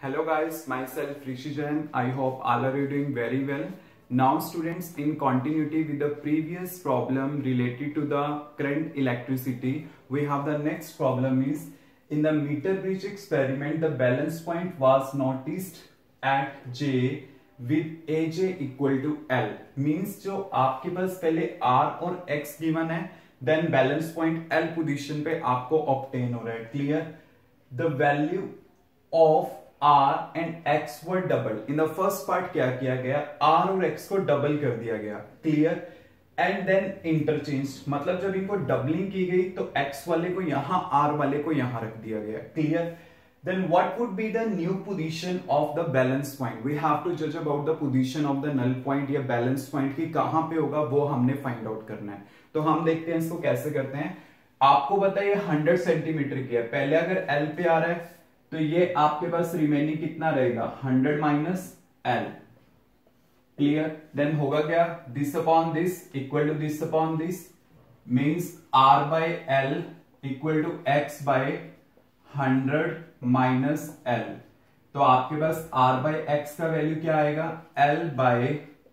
Hello guys, myself Rishi Jain. I hope all are you doing very well. Now students, in continuity with the previous problem related to the current electricity, we have the next problem is in the meter bridge experiment the balance point was noticed at J with AJ equal to L. Means जो आपके पास पहले R और X given है, then balance point L position पे आपको obtain हो रहा है. Clear? The value of R and X were doubled. In the first part क्या किया गया, R और X को डबल कर दिया गया. Clear? And then interchanged. मतलब जब इनको डबलिंग की गई तो X वाले को यहाँ R वाले को यहाँ रख दिया गया. Clear? Then what would be the new position of the balance point? We have to judge about the position of the null point या balance point की कहाँ पे होगा वो हमने find out करना है. तो हम देखते हैं इसको कैसे करते हैं. आपको बताइए 100 सेंटीमीटर की है. पहले अगर L पे आ रहा है तो ये आपके पास रिमेनिंग कितना रहेगा 100 माइनस L. क्लियर? देन होगा क्या, this upon this equal to this upon this, means R by L equal to X by 100 minus L. तो आपके पास R बाय X का वैल्यू क्या आएगा, L by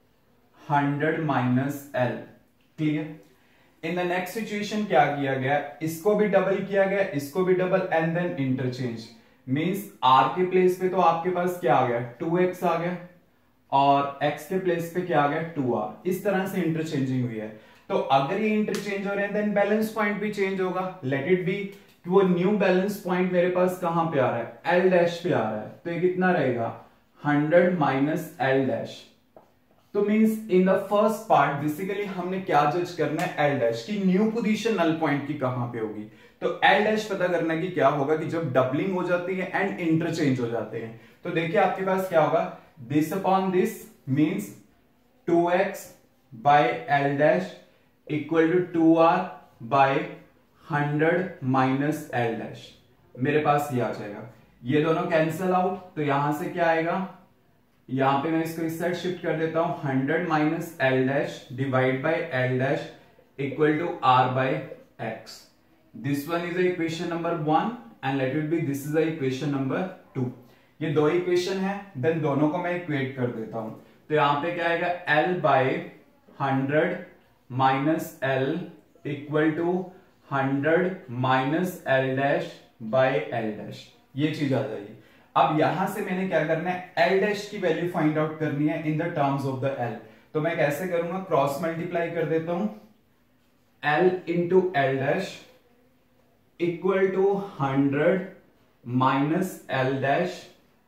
100 minus L. Clear? In the next situation क्या किया गया, इसको भी डबल किया गया, इसको भी double and then interchange. Means R के प्लेस पे तो आपके पास क्या आ गया 2x आ गया और x के प्लेस पे क्या आ गया 2r. इस तरह से इंटरचेंजिंग हुई है. तो अगर ये इंटरचेंज हो रहे हैं देन बैलेंस पॉइंट भी चेंज होगा. लेट इट बी कि वो न्यू बैलेंस पॉइंट मेरे पास कहां पे आ रहा है, L डैश पे आ रहा है. तो ये कितना रहेगा 100 माइनस L डैश. तो means in the first part basically हमने क्या जज करना है, L डैश की न्यू पोजीशन नल पॉइंट की कहां पे होगी. तो L डैश पता करना कि क्या होगा कि जब डबलिंग हो जाती है एंड इंटरचेंज हो जाते हैं. तो देखिए आपके पास क्या होगा, this upon this means 2x by L dash equal to 2r by 100 minus L dash. मेरे पास ये आ जाएगा. ये दोनों कैंसिल आउट, तो यहां से क्या आएगा, यहां पे मैं इसको इस साइड शिफ्ट कर देता हूं, 100 minus L dash divide by L dash equal to R by X. This one is the equation number 1 and let it be this is the equation number 2. ये दो इक्वेशन है, देन दोनों को मैं equate कर देता हूं. तो यहां पे क्या आएगा, L by 100 minus L equal to 100 minus L dash by L dash. ये चीज आ जाएगी. अब यहां से मैंने क्या करना है, L डैश की वैल्यू फाइंड आउट करनी है in the terms of the L. तो मैं कैसे करूंगा, क्रॉस मल्टीप्लाई कर देता हूं, L into L dash equal to 100 minus L dash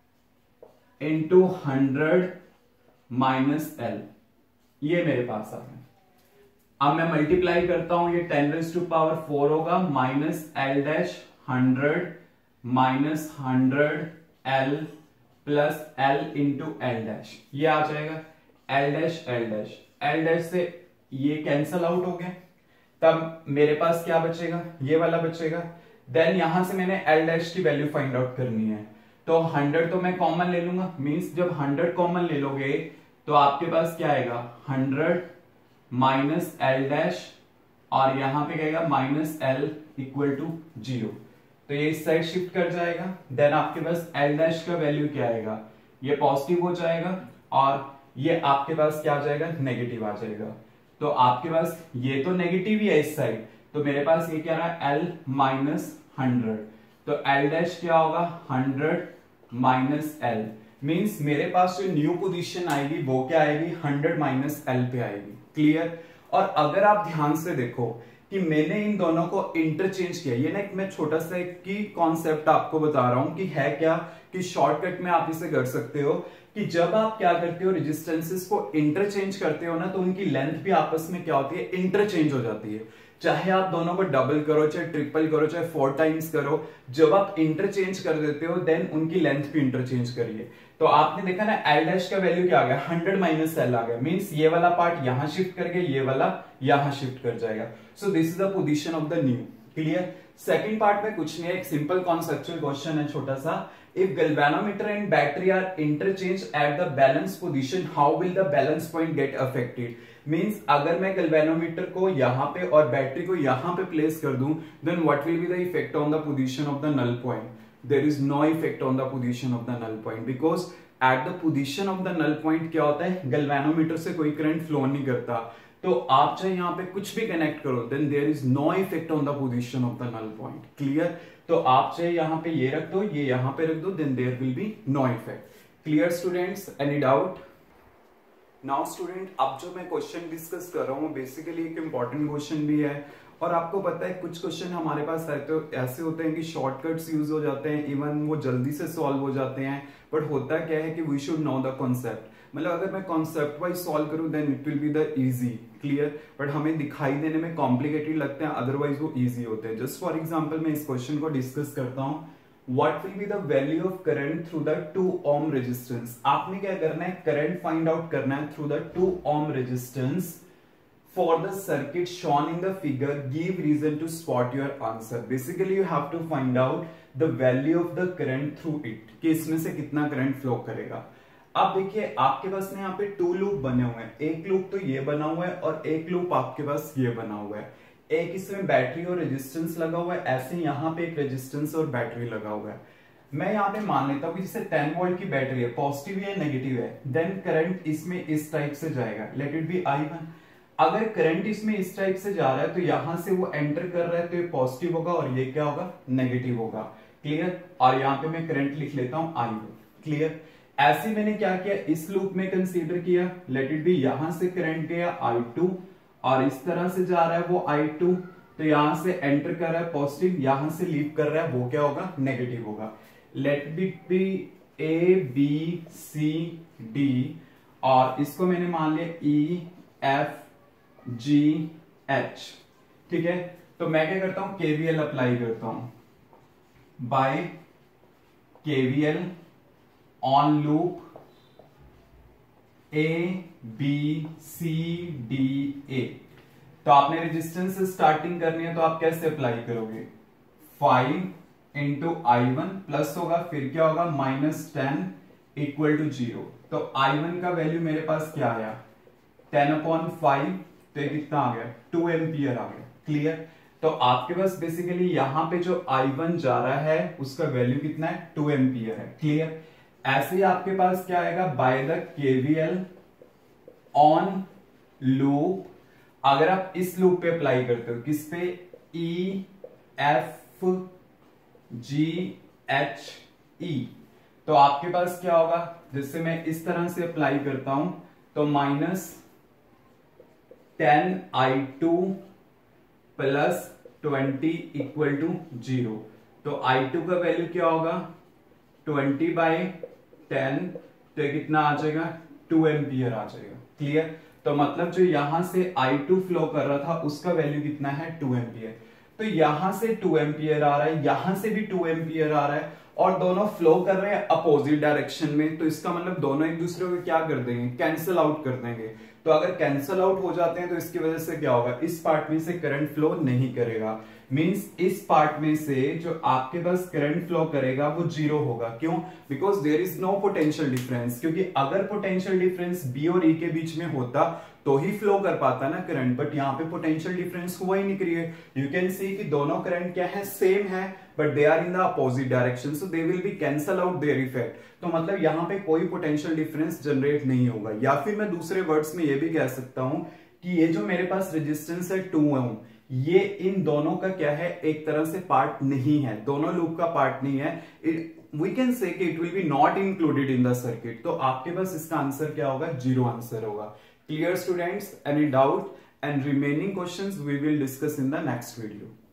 into 100 minus L. ये मेरे पास आ गया. अब मैं मल्टीप्लाई करता हूं, ये 10 रेज़ टू पावर 4 होगा minus L dash 100 minus 100 L plus L into L dash. ये आ जाएगा L dash L dash. L dash से ये कैंसल आउट हो गया. तब मेरे पास क्या बचेगा, ये वाला बचेगा. देन यहां से मैंने L डैश की वैल्यू फाइंड आउट करनी है. तो 100 तो मैं कॉमन ले लूंगा, मींस जब 100 कॉमन ले लोगे तो आपके पास क्या आएगा 100 माइनस L डैश और यहां पे क्या आएगा माइनस L इक्वल टू 0. तो ये इस साइड शिफ्ट कर जाएगा. देन आपके पास L डैश का वैल्यू क्या आएगा, ये पॉजिटिव हो जाएगा और ये आपके पास क्या आ जाएगा, नेगेटिव आ जाएगा. तो आपके पास ये तो नेगेटिव ही है इस साइड, तो मेरे पास ये क्या रहा L माइनस 100. तो L डैश क्या होगा 100 माइनस L. मींस मेरे पास जो न्यू पोजीशन आएगी वो क्या आएगी 100 माइनस L पे आएगी. क्लियर? और अगर आप ध्यान से देखो कि मैंने इन दोनों को इंटरचेंज किया, ये ना एक मैं छोटा सा एक की कॉन्सेप्ट आपको बता रहा हूं कि है क्या, कि शॉर्टकट में आप इसे कर सकते हो कि जब आप क्या करते हो रेजिस्टेंसेस को इंटरचेंज करते हो ना, तो उनकी लेंथ भी आपस में क्या होती है, इंटरचेंज हो जाती है. चाहे आप दोनों को डबल करो, चाहे ट्रिपल करो, चाहे 4 टाइम्स करो, जब आप इंटरचेंज कर देते हो देन उनकी लेंथ भी इंटरचेंज करिए. तो आपने देखा ना L डैश का वैल्यू क्या आ गया 100 माइनस L आ गया. मींस ये वाला पार्ट यहां शिफ्ट करके ये वाला यहां शिफ्ट कर जाएगा. So this is the position of the new. Clear? Second part में कुछ नहीं है, एक सिंपल कॉन्सेप्चुअल क्वेश्चन है छोटा सा. If galvanometer and battery are interchanged at the balance position, how will the balance point get affected? Means अगर मैं galvanometer को यहाँ पे और बैटरी को यहाँ पे प्लेस कर दूं, then what will be the effect on the position of the null point? There is no effect on the position of the null point, because at the position of the null point क्या होता है, galvanometer से कोई current flow नहीं करता। तो आप चाहे यहाँ पे कुछ भी कनेक्ट करो, then there is no effect on the position of the null point. Clear? तो आप चाहे यहाँ पे ये रख दो, ये यहाँ पे रख दो, then there will be no effect. Clear students? Any doubt? Now student, अब जो मैं क्वेश्चन डिस्कस कर रहा हूँ बेसिकली एक इंपॉर्टेंट क्वेश्चन भी है, और आपको पता है कुछ क्वेश्चन हमारे पास ऐसे होते हैं कि शॉर्टकट्स यूज हो जाते हैं, इवन वो जल्दी से सॉल्व हो जाते हैं, बट होता क्या है कि we should know the concept. मतलब अगर मैं कॉन्सेप्ट वाइज सॉल्व करूं then it will be the easy. Clear? But हमें दिखाई देने में कॉम्प्लिकेटेड लगते हैं, अदरवाइज वो इजी होते हैं। जस्ट फॉर एग्जाम्पल मैं इस क्वेश्चन को डिस्कस करता हूँ। What will be the value of current through the 2 ohm resistance? आपने क्या करना है, करंट फाइंड आउट करना है through the 2 ohm resistance for the circuit shown in the figure. Give reason to spot your answer. Basically you have to find out the value of the current through it, कि इसमें से कितना current flow करेगा। अब देखिए आपके पास में यहाँ पे 2 लूप बने हुए हैं, एक लूप तो ये बना हुआ है और एक लूप आपके पास ये बना हुआ है। एक इसमें बैटरी और रेजिस्टेंस लगा हुआ है, ऐसे यहाँ पे एक रेजिस्टेंस और बैटरी लगा हुआ है। मैं यहाँ पे मान लेता हूँ कि जैसे 10 वोल्ट की बैटरी है, पॉजिटिव है नेगेटिव है, देन करंट इसमें इस टाइप से जाएगा, लेट इट बी I1। अगर करंट इसमें इस टाइप से जा रहा है तो यहां से वो एंटर कर रहा है तो ये पॉजिटिव होगा और ये क्या होगा, नेगेटिव होगा। क्लियर? और यहाँ पे मैं करंट लिख लेता हूँ I1। क्लियर? ऐसे मैंने क्या किया, इस लूप में कंसीडर किया, लेट इट बी यहां से करंट गया I2 और इस तरह से जा रहा है वो I2, तो यहां से एंटर कर रहा है पॉजिटिव, यहां से लीव कर रहा है वो क्या होगा, नेगेटिव होगा। Let be A B C D और इसको मैंने मान लिया E F G H। ठीक है? तो मैं क्या करता हूं, KVL अप्लाई करता हूं। By KVL on loop A B C D A। तो आपने रेजिस्टेंस से स्टार्टिंग करनी है तो आप कैसे अप्लाई करोगे, 5 इंटू I1 प्लस होगा, फिर क्या होगा, -10 इक्वल टू 0। तो I1 का वैल्यू मेरे पास क्या आया, 10/5, तो ये कितना आ गया, 2 एम्पियर आ गया। क्लियर? तो आपके पास बेसिकली यहां पे जो I1 जा रहा है उसका वैल्यू कितना है, 2 एम्पियर है। क्लियर? ऐसे ही आपके पास क्या आएगा, by the KVL on loop, अगर आप इस लूप पे अप्लाई करते हो, किस पे, E F G H E, तो आपके पास क्या होगा, जैसे मैं इस तरह से अप्लाई करता हूं तो -10 I2 प्लस 20 इक्वल टू 0। तो I2 का वैल्यू क्या होगा, 20/10, तो ये कितना आ जाएगा, 2 एम्पियर आ जाएगा। क्लियर? तो मतलब जो यहां से I2 फ्लो कर रहा था उसका वैल्यू कितना है, 2 एम्पियर। तो यहां से 2 एम्पियर आ रहा है, यहां से भी 2 एम्पियर आ रहा है, और दोनों फ्लो कर रहे हैं अपोजिट डायरेक्शन में, तो इसका मतलब दोनों एक दूसरे को क्या कर देंगे, कैंसिल आउट कर देंगे। तो अगर कैंसिल आउट हो जाते हैं तो इसकी वजह से क्या होगा, इस पार्ट में से करंट फ्लो नहीं करेगा। मींस इस पार्ट में से जो आपके पास करंट फ्लो करेगा वो 0 होगा। क्यों? Because there is no potential difference, क्योंकि अगर पोटेंशियल डिफरेंस बी और ई के बीच में होता तो ही फ्लो कर पाता ना करंट, बट यहाँ पे पोटेंशियल डिफरेंस हुआ ही नहीं क्रिएट। यू कैन सी कि दोनों करंट क्या है, सेम है, but they are in the opposite direction, so they will be cancel out their effect. तो मतलब यहाँ पे कोई पोटेंशियल डिफरेंस जनरेट नहीं होगा। या फिर मैं दूसरे वर्ड्स में ये भी कह सकता हूं कि ये जो मेरे पास रेजिस्टेंस है 2 ओम, ये इन दोनों का क्या है, एक तरह से पार्ट नहीं है, दोनों लूप का पार्ट नहीं है। वी कैन से कि it will be not included in the circuit. तो आपके पास इसका आंसर क्या होगा, 0 आंसर होगा। Clear students? Any doubt? And remaining questions we will discuss in the next video.